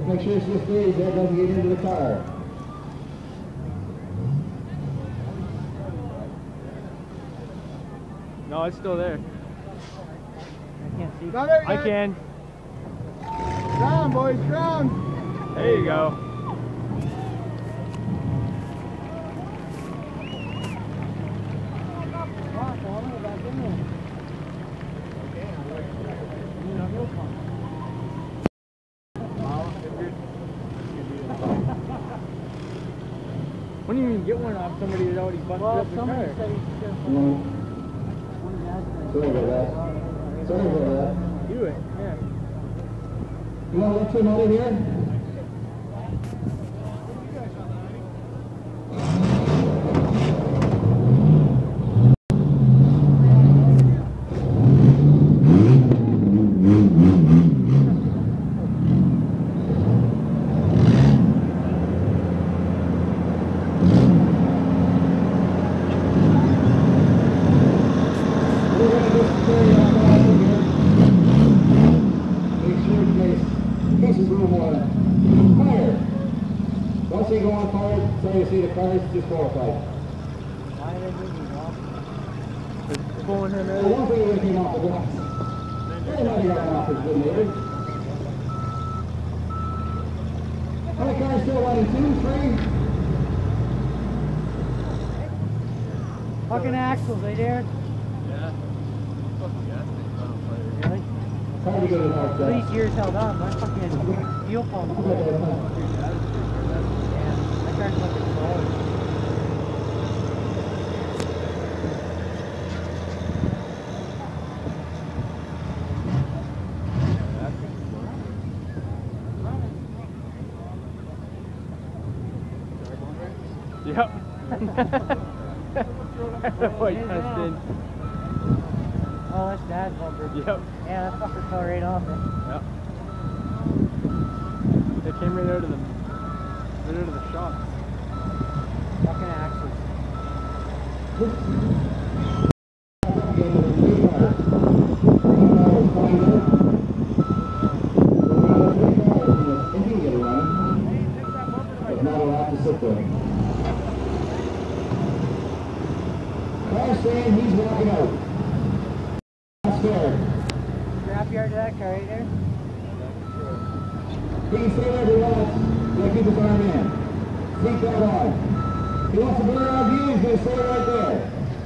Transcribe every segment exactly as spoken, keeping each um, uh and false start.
make sure she stays there, doesn't get into the car. No, it's still there. I can't see. Not there yet. I can. Ground, boys, ground. There you go. When do you even get one off somebody that already busted Well, up the somebody car? said he's just Mm. Sorry about that. Sorry about that. Do it, yeah. You want to let him out of here? Once you go on fire, so you see the car is disqualified. Why are they moving off? They're pulling him So out. one thing you came off the glass. They know you got one off his good neighbor. How many cars still running? Two, three? Fucking axles, they there? Yeah. Fucking gas tank on fire. Really? Hard to get it out there. These years held on. My fucking fuel pump. Yeah, I tried to fucking slow. Yep. White Dustin. Oh, that's dad's bumper. Yep. Yeah, that fucker fell right off it. Yep. They came right out of the right out of the shop. Fucking axles. But not allowed to sit there. Car's saying he's walking out. Not scared. Scrapyard to that car right there. He can stay there if he wants. He'll keep his arm in. Seatbelt on. He wants to blur our view, he's going to stay right there.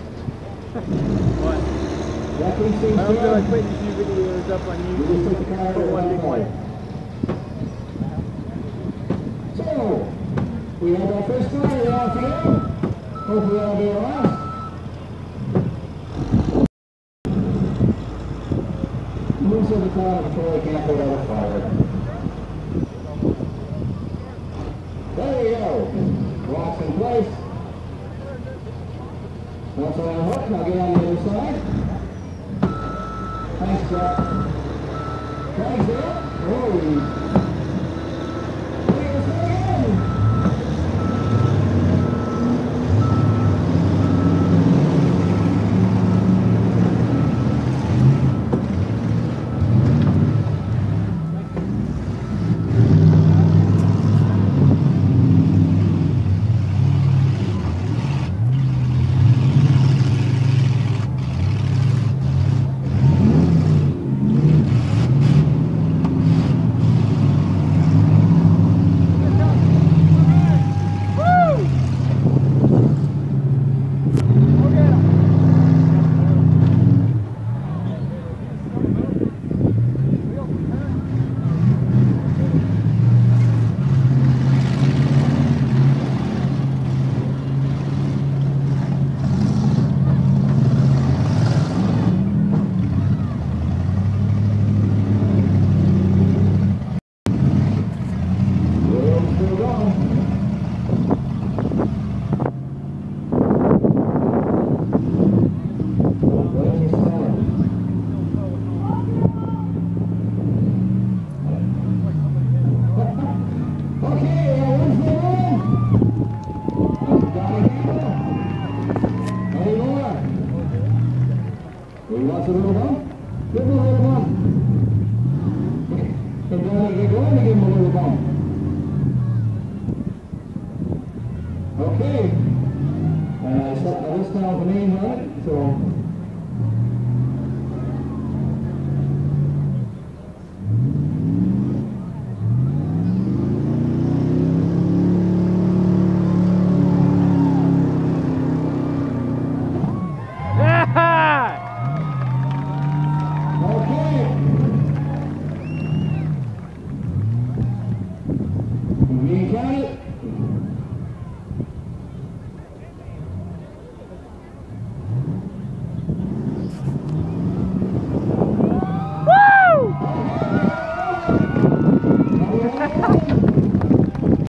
What? That thing seems I don't feel like scared. putting a few videos up on You just YouTube put the car for one big one. one. So, we have our first story off here. Hopefully that'll be our last. Moves of the car before we can't put out a fire. There you go. Locks in place. Once on the hook, I'll get on the other side.